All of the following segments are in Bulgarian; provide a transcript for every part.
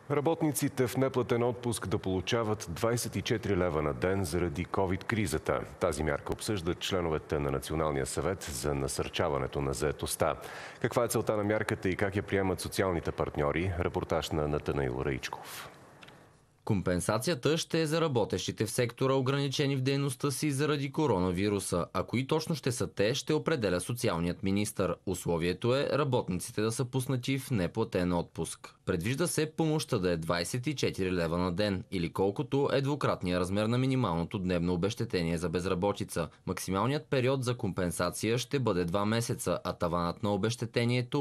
Работниците в неплатен отпуск да получават 24 лева на ден заради ковид-кризата. Тази мярка обсъждат членовете на Националния съвет за насърчаването на заетостта. Каква е целта на мярката и как я приемат социалните партньори? Репортаж на Натанаил Раичков. Компенсацията ще е за работещите в сектора, ограничени в дейността си заради коронавируса. А кои точно ще са те, ще определя социалният министър. Условието е работниците да са пуснати в неплатен отпуск. Предвижда се помощта да е 24 лева на ден, или колкото е двукратния размер на минималното дневно обезщетение за безработица. Максималният период за компенсация ще бъде 2 месеца, а таванът на обезщетението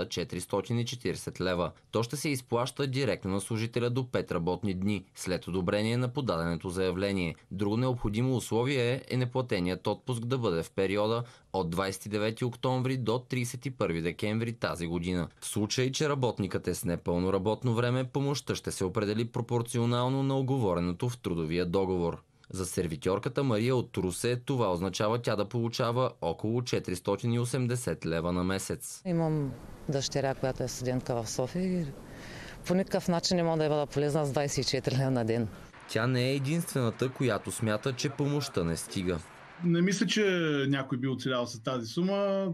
1440 лева. То ще се изплаща директно на служителя до 5 работни дни след одобрение на подаденото заявление. Друго необходимо условие е неплатеният отпуск да бъде в периода от 29 октомври до 31 декември тази година. В случай, че работникът е с непълно работно време, помощта ще се определи пропорционално на уговореното в трудовия договор. За сервитьорката Мария от Русе това означава тя да получава около 480 лева на месец. Имам дъщеря, която е студентка в София и по никакъв начин не мога да бъда полезна с 24 лева на ден. Тя не е единствената, която смята, че помощта не стига. Не мисля, че някой би оцелял с тази сума.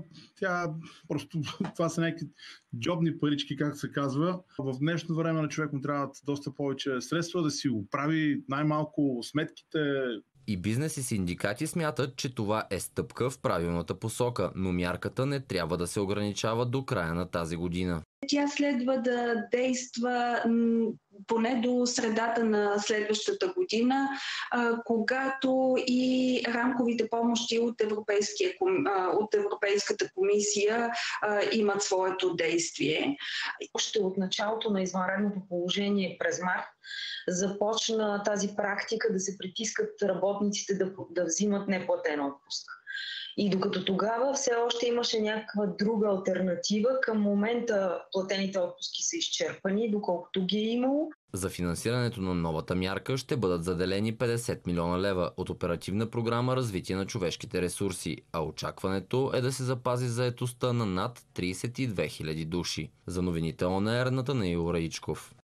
Това са някакви джобни парички, както се казва. В днешно време на човек му трябват доста повече средства да си оправи най-малко сметките. И бизнес и синдикати смятат, че това е стъпка в правилната посока, но мярката не трябва да се ограничава до края на тази година. Тя следва да действа поне до средата на следващата година, когато и рамковите помощи от Европейската комисия имат своето действие. Още от началото на извънредното положение през март започна тази практика да се притискат работниците да взимат неплатен отпуск. И докато тогава все още имаше някаква друга алтернатива, към момента платените отпуски са изчерпани, доколкото ги е имало. За финансирането на новата мярка ще бъдат заделени 50 милиона лева от оперативна програма Развитие на човешките ресурси, а очакването е да се запази заетостта на над 32 000 души. За новините ОНР Натанаил Раичков.